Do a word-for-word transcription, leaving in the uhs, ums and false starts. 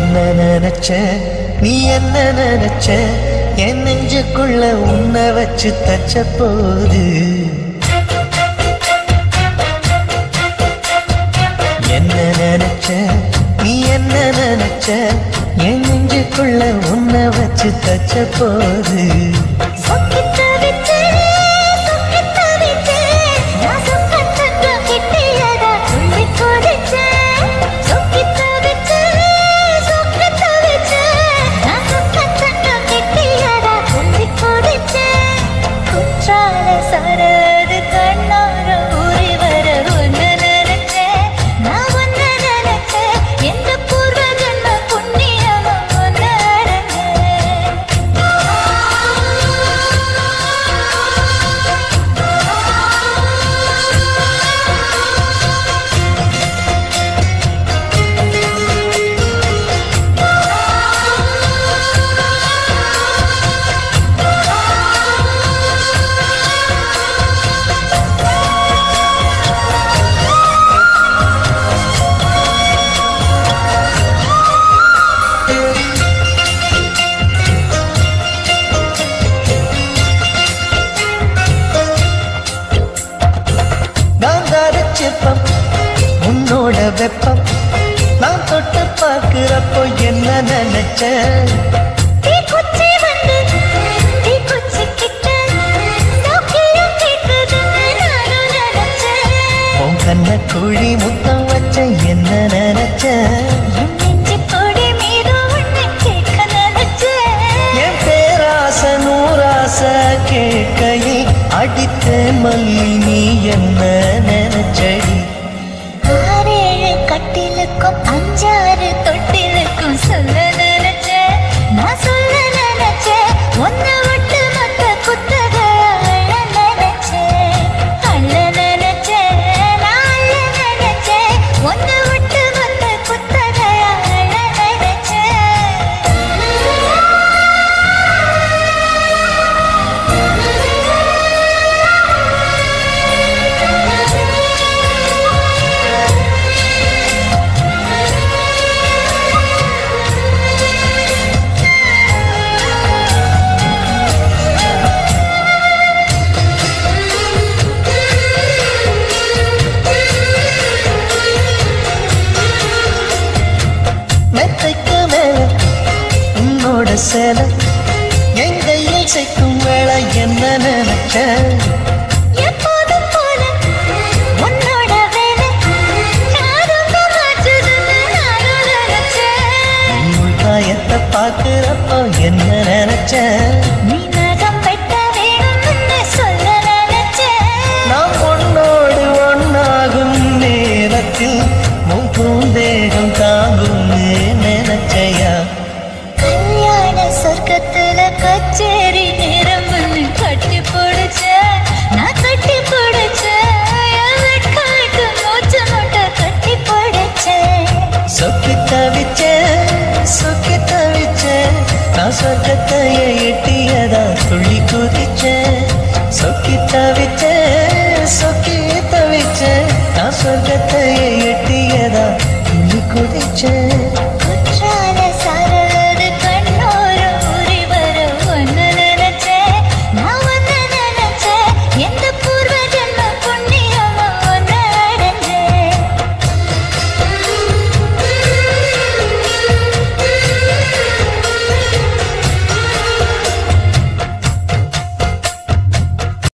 என்ன நினைச்ச நீ என்ன நினைச்ச என் நெஞ்சுக்குள்ள உன்னை வச்சு தச்ச போது என்ன நினைச்ச நீ என்ன நினைச்ச என் நெஞ்சுக்குள்ள உன்னை வச்சு தச்ச போது உன்னோட வெப்பம் நான் தொட்டு பார்க்கிறப்போ என்ன நினைச்ச உன் கண்ண குழி முத்தம் வச்ச என்ன நினைச்ச என் பேராச நூறாச கேட்கையை அடித்த மல்லி நீ என்ன நினைச்சடி கட்டிலுக்கும் அஞ்சாறு தொட்டிலுக்கும் சொல்ல நினைச்ச நான் சொல்ல நினைச்ச ஒன்ன விட்டு மத்த குத்தக அள்ள நினைச்ச அள்ள நினைச்ச நான் அள்ள நினைச்ச ஒன்ன விட்டு மத்த குத்தக அள்ள நினைச்ச உன்னோட சேலை என் கையில் சேர்க்கும் வேளை என்ன நினைச்ச எப்போதும் போல உன்னோட வேலை உன் காயத்தை பார்க்கிறப்போ என்ன நினைச்ச நீ நகம் வெட்ட வேணும்னு சொல்ல நினைச்ச நாம் உன்னோடு ஒன்னாகும் நேரத்தில் உன் பூந்தேகம் தாங்கும்னு நினைச்சையா சொர்க்கத்துல கச்சேரி நேரம் வந்து கட்டி போடுச்ச நான் கட்டி போடுச்ச வெட்காட்டு மூச்சு முட்டை கட்டி போடுச்ச சொக்கி தவிச்ச சொக்கி தவிச்ச நான் சொர்க்கத்தைய எட்டியதா துள்ளி குதிச்ச சொக்கி தவிச்ச சொக்கி தவிச்ச நான் சொர்க்கத்தைய எட்டியதா துள்ளி குதிச்ச